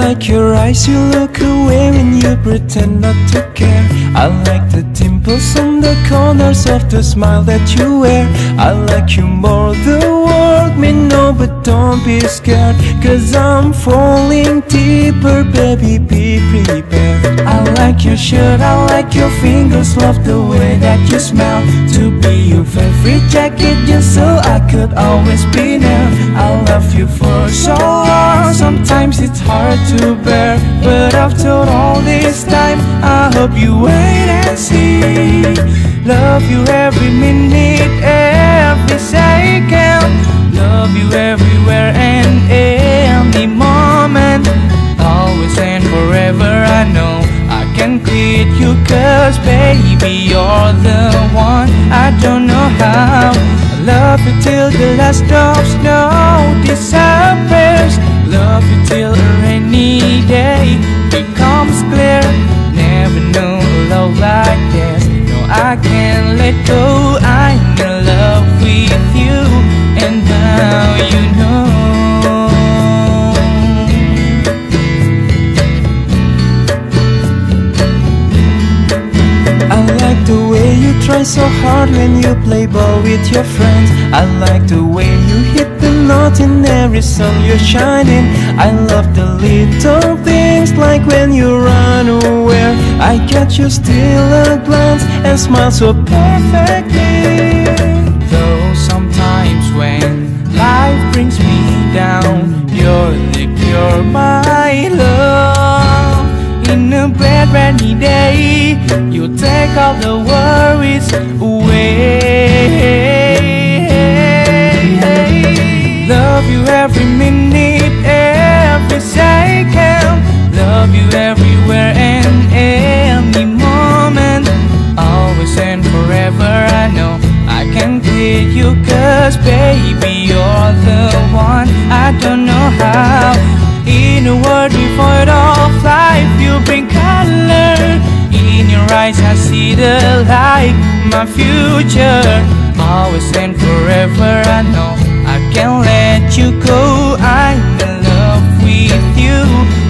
like your eyes, you look away when you pretend not to care. I like the dimples on the corners of the smile that you wear. I like you more, the world may know, but don't be scared, 'cause I'm falling deeper, baby, be prepared. I like your shirt, I like your fingers, love the way that you smell. To be your favorite jacket just so I could always be there. I love you for so long, sometimes it's hard to bear, but after all this time, I hope you wait and see. Love you every minute, every second. Love you everywhere and any moment. Always and forever, I know I can quit you, 'cause baby, you're the one. I don't know how. I love you till the last drop of snow disappears. Love you till a rainy day becomes clear. Never know a love like this. No, I can't let go. I'm in love with you, and now you know. I like the way you try so hard when you play ball with your friends. I like the way you hit the note in every song you're shining. I love the little things, like when you run away, I catch you steal a glance and smile so perfectly. Though sometimes when life brings me down, you're the cure, my love. In a bad rainy day, you take all the worries away. Love you every minute, every second. Love you everywhere and any moment. Always and forever, I know I can quit you, 'cause baby, you're the one. I don't know how. In a world devoid of life, you bring color. In your eyes I see the light, my future. Always and forever, I know I can't let you go. I'm in love with you.